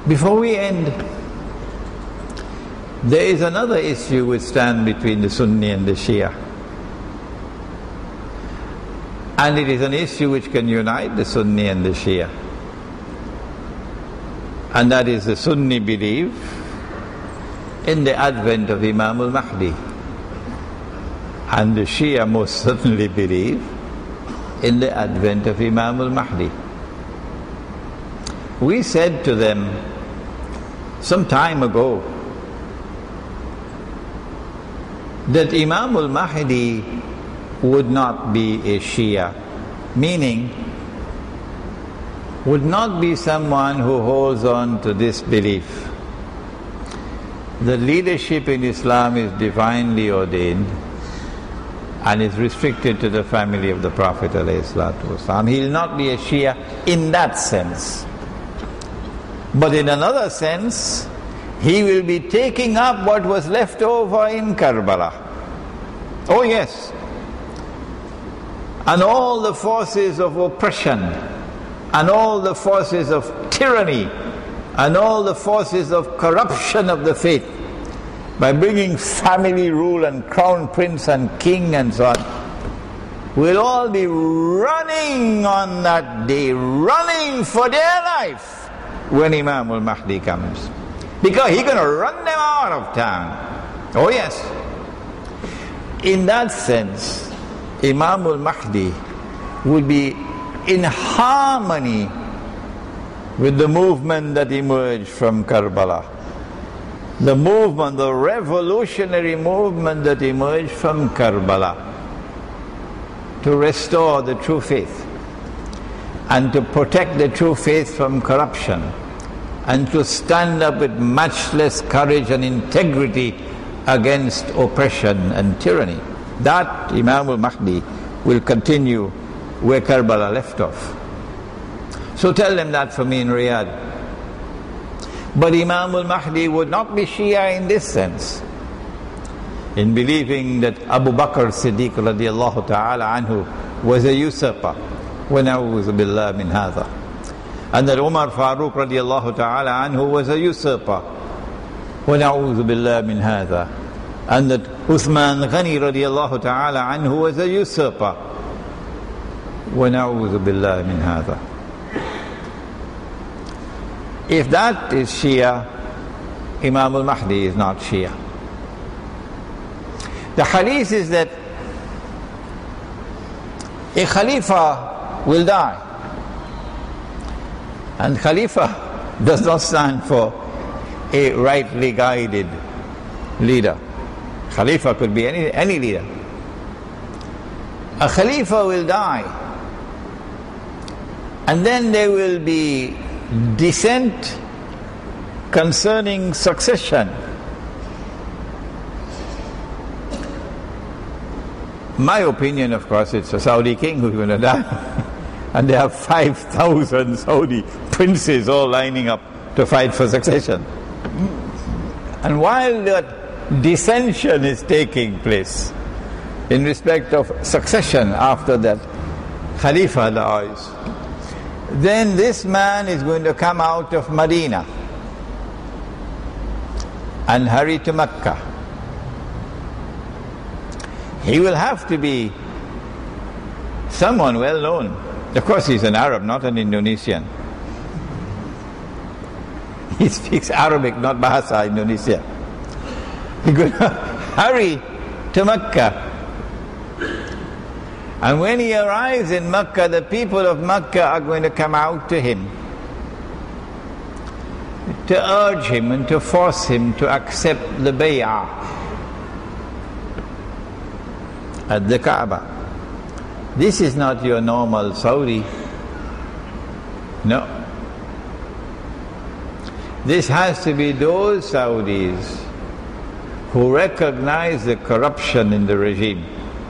Before we end, there is another issue which stands between the Sunni and the Shia. And it is an issue which can unite the Sunni and the Shia. And that is the Sunni belief in the advent of Imam Mehdi. And the Shia most certainly believe in the advent of Imam Mehdi. We said to them some time ago that Imam Mehdi would not be a Shia, meaning would not be someone who holds on to this belief. The leadership in Islam is divinely ordained and is restricted to the family of the Prophet ﷺ. He will not be a Shia in that sense. But in another sense, he will be taking up what was left over in Karbala. Oh yes. And all the forces of oppression, and all the forces of tyranny, and all the forces of corruption of the faith, by bringing family rule and crown prince and king and so on, will all be running on that day, running for their life when Imam Mehdi comes. Because he's going to run them out of town. Oh yes. In that sense, Imam Mehdi would be in harmony with the movement that emerged from Karbala. The movement, the revolutionary movement that emerged from Karbala to restore the true faith and to protect the true faith from corruption and to stand up with matchless courage and integrity against oppression and tyranny. That Imam Mehdi will continue where Karbala left off. So tell them that for me in Riyadh. But Imam Mehdi would not be Shia in this sense, in believing that Abu Bakr Siddiq radiallahu ta'ala anhu was a usurper, وَنَعُوذُ بِاللَّهِ مِنْ هَذَا, and that Umar Farooq radiallahu ta'ala anhu was a usurper, وَنَعُوذُ بِاللَّهِ مِنْ هَذَا, and that Uthman Ghani radiallahu ta'ala anhu was a usurper, وَنَعُوذُ بِاللَّهِ مِنْ هَذَا. If that is Shia, Imam Mehdi is not Shia. The hadith is that a Khalifa will die, and Khalifa does not stand for a rightly guided leader. Khalifa could be any leader. A Khalifa will die, and then there will be dissent concerning succession. My opinion, of course, it's a Saudi king who's going to die. And they have 5,000 Saudi princes all lining up to fight for succession. And while that dissension is taking place in respect of succession after that Khalifa dies, then this man is going to come out of Medina and hurry to Mecca. He will have to be someone well known. Of course, he's an Arab, not an Indonesian. He speaks Arabic, not Bahasa Indonesia. He's going to hurry to Mecca. And when he arrives in Mecca, the people of Mecca are going to come out to him to urge him and to force him to accept the bay'ah at the Kaaba. This is not your normal Saudi. No. This has to be those Saudis who recognize the corruption in the regime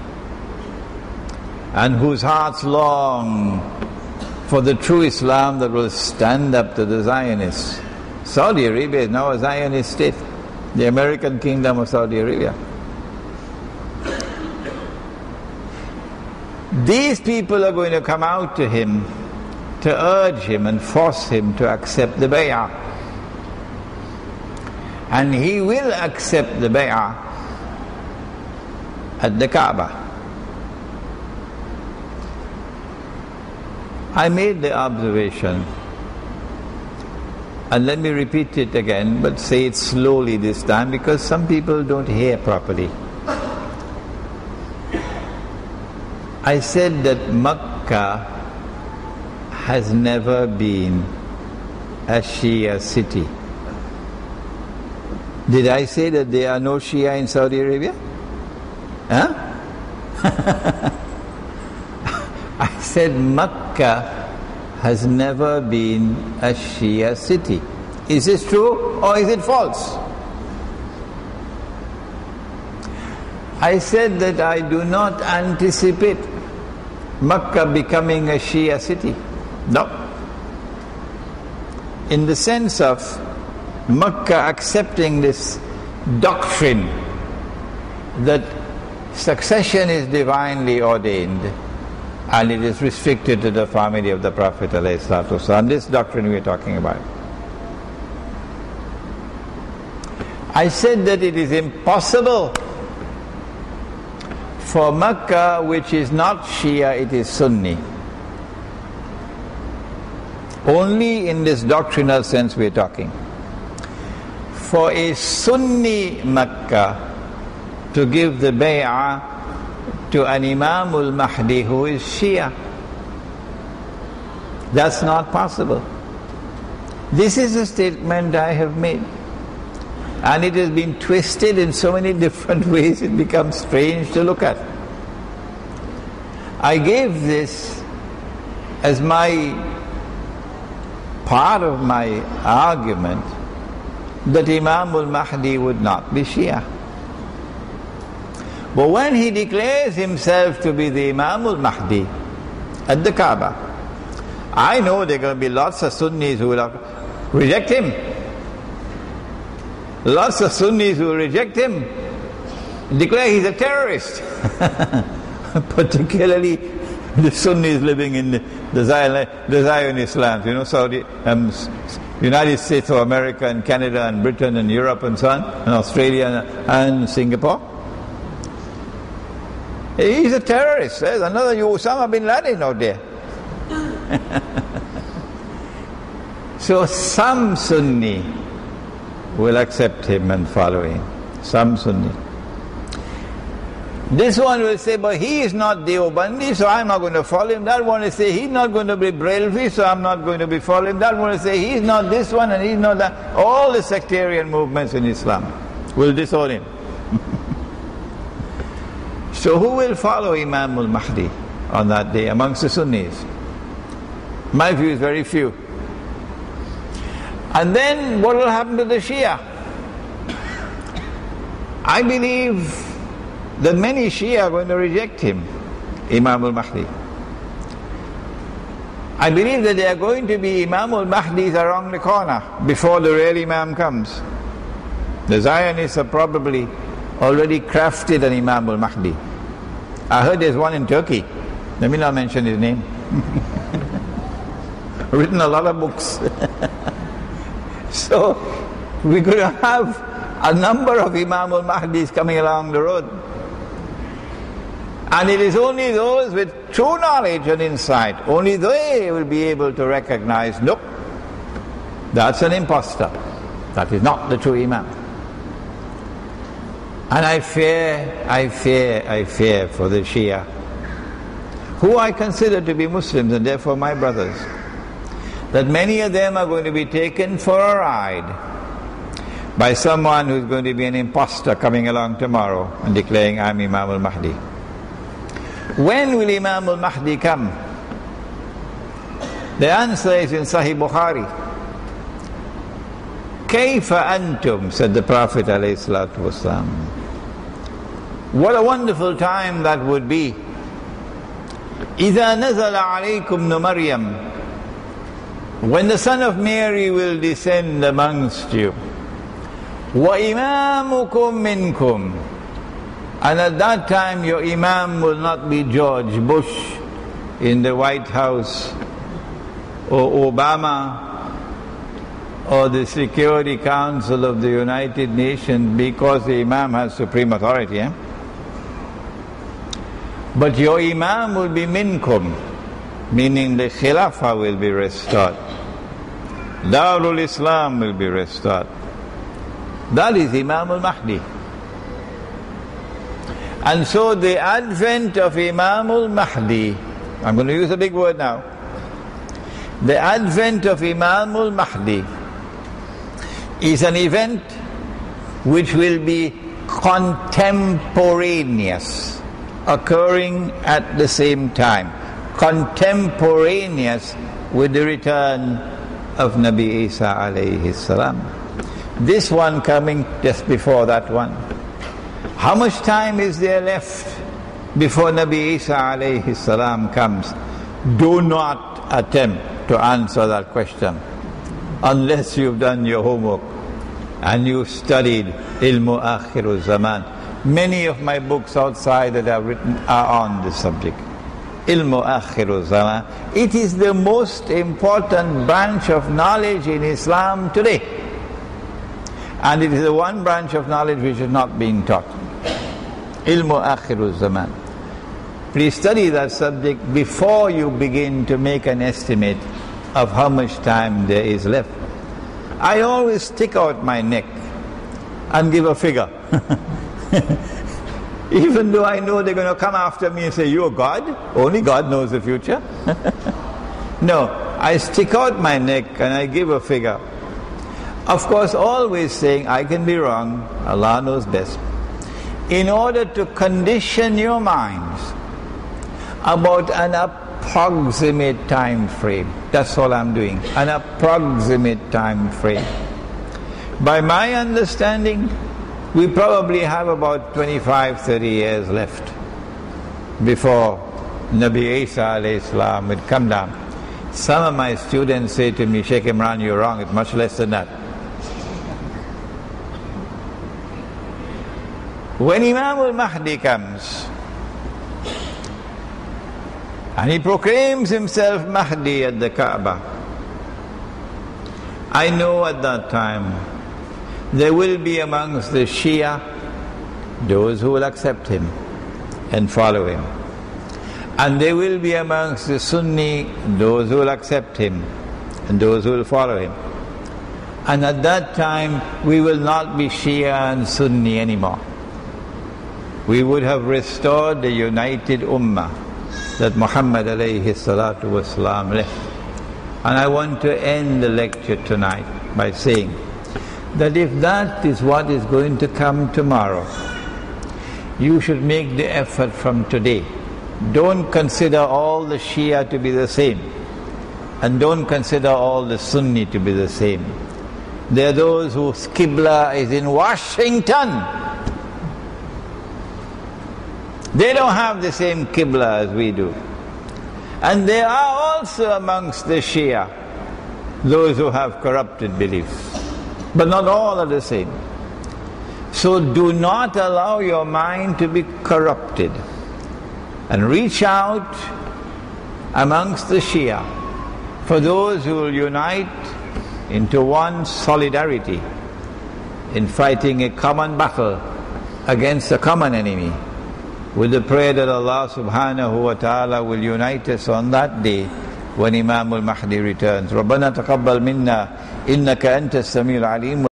and whose hearts long for the true Islam that will stand up to the Zionists. Saudi Arabia is now a Zionist state, the American kingdom of Saudi Arabia. These people are going to come out to him to urge him and force him to accept the bay'ah. and he will accept the bay'ah at the Kaaba. I made the observation, and let me repeat it again, but say it slowly this time because some people don't hear properly. I said that Makkah has never been a Shia city. Did I say that there are no Shia in Saudi Arabia? Huh? I said Makkah has never been a Shia city. Is this true or is it false? I said that I do not anticipate Makkah becoming a Shia city. No. In the sense of Makkah accepting this doctrine that succession is divinely ordained and it is restricted to the family of the Prophet ﷺ. This doctrine we are talking about. I said that it is impossible for Makkah, which is not Shia, it is Sunni. Only in this doctrinal sense we are talking. For a Sunni Makkah to give the bay'ah to an Imam Mehdi who is Shia, that's not possible. This is a statement I have made, and it has been twisted in so many different ways it becomes strange to look at. I gave this as my part of my argument that Imam Mehdi would not be Shia. But when he declares himself to be the Imam Mehdi at the Kaaba, I know there are going to be lots of Sunnis who will reject him. Lots of Sunnis who will reject him, declare he's a terrorist. Particularly the Sunnis living in the Zionist lands, you know, Saudi, United States of America and Canada and Britain and Europe and so on, and Australia and Singapore. He's a terrorist. There's another Osama bin Laden out there. So some Sunni will accept him and follow him. Some Sunni. This one will say, but he is not Deobandi, so I'm not going to follow him. That one will say, he's not going to be Brelvi, so I'm not going to be following him. That one will say, he's not this one and he's not that. All the sectarian movements in Islam will disown him. So who will follow Imam Mehdi on that day amongst the Sunnis? My view is very few. And then what will happen to the Shia? I believe that many Shia are going to reject him, Imam Mehdi. I believe that there are going to be Imam Mehdis around the corner before the real Imam comes. The Zionists have probably already crafted an Imam Mehdi. I heard there's one in Turkey. Let me not mention his name. Written a lot of books. So we're going to have a number of Imam Mehdis coming along the road. And it is only those with true knowledge and insight, only they will be able to recognize, nope, that's an impostor. That is not the true Imam. And I fear for the Shia, who I consider to be Muslims and therefore my brothers, that many of them are going to be taken for a ride by someone who's going to be an impostor coming along tomorrow and declaring, I'm Imam Mehdi. When will Imam Mehdi come? The answer is in Sahih Bukhari. Kayfa antum, said the Prophet ﷺ. What a wonderful time that would be. إِذَا نَزَلَ عَلَيْكُمْ نُ مَرْيَمْ, when the son of Mary will descend amongst you. وَإِمَامُكُمْ مِنْكُمْ, and at that time your Imam will not be George Bush in the White House, or Obama, or the Security Council of the United Nations because the Imam has supreme authority. But your Imam will be minkum, meaning the Khilafah will be restored. Darul Islam will be restored. That is Imam al-Mahdi. And so the advent of Imam al-Mahdi, I'm going to use a big word now, the advent of Imam al-Mahdi is an event which will be contemporaneous, occurring at the same time, contemporaneous with the return of Nabi Isa alayhi salam. This one coming just before that one. How much time is there left before Nabi Isa alayhi salam comes? Do not attempt to answer that question unless you've done your homework and you've studied Ilmu Akhiru Zaman. Many of my books outside that I've written are on this subject. Ilmu Akhiru Zaman. It is the most important branch of knowledge in Islam today. And it is the one branch of knowledge which is not being taught. Ilmu Akhiru Zaman. Please study that subject before you begin to make an estimate of how much time there is left. I always stick out my neck and give a figure. Even though I know they're going to come after me and say, you're God? Only God knows the future. No, I stick out my neck and I give a figure. Of course, always saying, I can be wrong, Allah knows best. In order to condition your minds about an approximate time frame. That's all I'm doing, an approximate time frame. By my understanding, we probably have about 25-30 years left before Nabi Isa alayhi salam would come down. Some of my students say to me, Sheikh Imran, you're wrong, it's much less than that. When Imam al-Mahdi comes, and he proclaims himself Mahdi at the Kaaba, I know at that time there will be amongst the Shia those who will accept him and follow him. And there will be amongst the Sunni those who will accept him and those who will follow him. And at that time we will not be Shia and Sunni anymore. We would have restored the united Ummah that Muhammad alayhi salatu wasalam left. And I want to end the lecture tonight by saying that if that is what is going to come tomorrow, you should make the effort from today. Don't consider all the Shia to be the same, and don't consider all the Sunni to be the same. There are those whose Qibla is in Washington. They don't have the same Qibla as we do. And there are also amongst the Shia those who have corrupted beliefs. But not all are the same. So do not allow your mind to be corrupted. And reach out amongst the Shia for those who will unite into one solidarity in fighting a common battle against a common enemy, with the prayer that Allah subhanahu wa ta'ala will unite us on that day when Imam al-Mahdi returns. رَبَّنَا تَقَبَّلْ مِنَّا إِنَّكَ أَنْتَ السَّمِيعُ الْعَلِيمُ